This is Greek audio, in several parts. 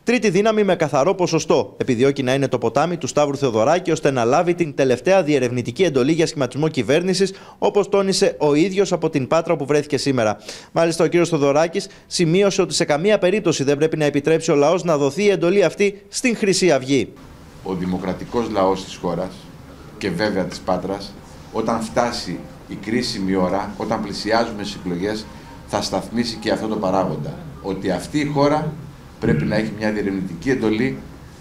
Τρίτη δύναμη με καθαρό ποσοστό επιδιώκει να είναι το ποτάμι του Σταύρου Θεοδωράκη, ώστε να λάβει την τελευταία διερευνητική εντολή για σχηματισμό κυβέρνησης, όπως τόνισε ο ίδιος από την Πάτρα που βρέθηκε σήμερα. Μάλιστα, ο κ. Θεοδωράκης σημείωσε ότι σε καμία περίπτωση δεν πρέπει να επιτρέψει ο λαός να δοθεί η εντολή αυτή στην Χρυσή Αυγή. Ο δημοκρατικός λαός της χώρας και βέβαια της Πάτρας, όταν φτάσει η κρίσιμη ώρα, όταν πλησιάζουμε στις εκλογές, θα σταθμίσει και αυτό το παράγοντα. Ότι αυτή η χώρα πρέπει να έχει μια διερευνητική εντολή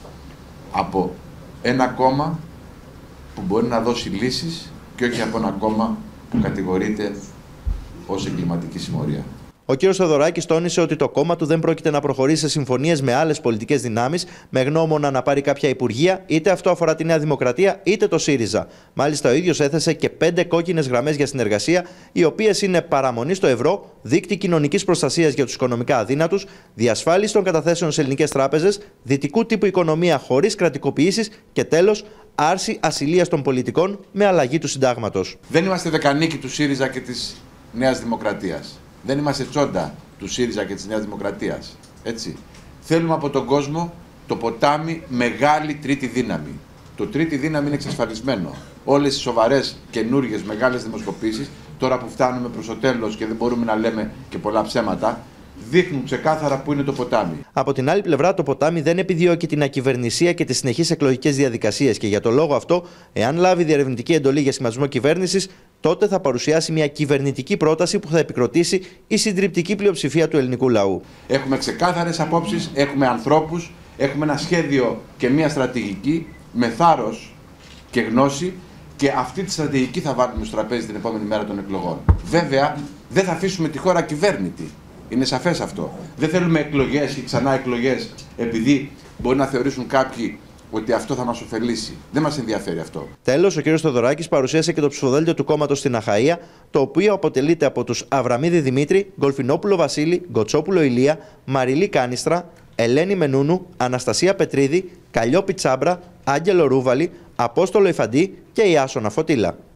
από ένα κόμμα που μπορεί να δώσει λύσεις και όχι από ένα κόμμα που κατηγορείται ως εγκληματική συμμορία. Ο κ. Θεοδωράκης τόνισε ότι το κόμμα του δεν πρόκειται να προχωρήσει σε συμφωνίες με άλλες πολιτικές δυνάμεις, με γνώμονα να πάρει κάποια υπουργεία, είτε αυτό αφορά τη Νέα Δημοκρατία είτε το ΣΥΡΙΖΑ. Μάλιστα, ο ίδιος έθεσε και 5 κόκκινες γραμμές για συνεργασία, οι οποίες είναι παραμονή στο ευρώ, δίκτυ κοινωνικής προστασίας για τους οικονομικά αδύνατους, διασφάλιση των καταθέσεων σε ελληνικές τράπεζες, δυτικού τύπου οικονομία χωρίς κρατικοποιήσεις και τέλος, άρση ασυλίας των πολιτικών με αλλαγή του συντάγματος. Δεν είμαστε δεκανίκοι του ΣΥΡΙΖΑ και της Νέας Δημοκρατίας. Δεν είμαστε τσόντα του ΣΥΡΙΖΑ και της Νέας Δημοκρατίας. Έτσι. Θέλουμε από τον κόσμο το ποτάμι μεγάλη τρίτη δύναμη. Το τρίτη δύναμη είναι εξασφαλισμένο. Όλες οι σοβαρές καινούργιες μεγάλες δημοσκοπήσεις, τώρα που φτάνουμε προς το τέλος και δεν μπορούμε να λέμε και πολλά ψέματα, δείχνουν ξεκάθαρα πού είναι το ποτάμι. Από την άλλη πλευρά, το ποτάμι δεν επιδιώκει την ακυβερνησία και τις συνεχείς εκλογικές διαδικασίες και για το λόγο αυτό, εάν λάβει διερευνητική εντολή για σχηματισμό κυβέρνησης, τότε θα παρουσιάσει μια κυβερνητική πρόταση που θα επικροτήσει η συντριπτική πλειοψηφία του ελληνικού λαού. Έχουμε ξεκάθαρες απόψεις, έχουμε ανθρώπους, έχουμε ένα σχέδιο και μια στρατηγική με θάρρος και γνώση και αυτή τη στρατηγική θα βάλουμε στο τραπέζι την επόμενη μέρα των εκλογών. Βέβαια, δεν θα αφήσουμε τη χώρα ακυβέρνητη. Είναι σαφές αυτό. Δεν θέλουμε εκλογές και ξανά εκλογές επειδή μπορεί να θεωρήσουν κάποιοι ότι αυτό θα μας ωφελήσει. Δεν μας ενδιαφέρει αυτό. Τέλος, ο κ. Θεοδωράκης παρουσίασε και το ψηφοδέλτιο του κόμματος στην Αχαΐα, το οποίο αποτελείται από τους Αβραμίδη Δημήτρη, Γκολφινόπουλο Βασίλη, Γκοτσόπουλο Ηλία, Μαριλή Κάνιστρα, Ελένη Μενούνου, Αναστασία Πετρίδη, Καλλιόπη Τσάμπρα, Άγγελο Ρούβαλη, Απόστολο Ιφαντή και Ιάσονα Φωτήλα.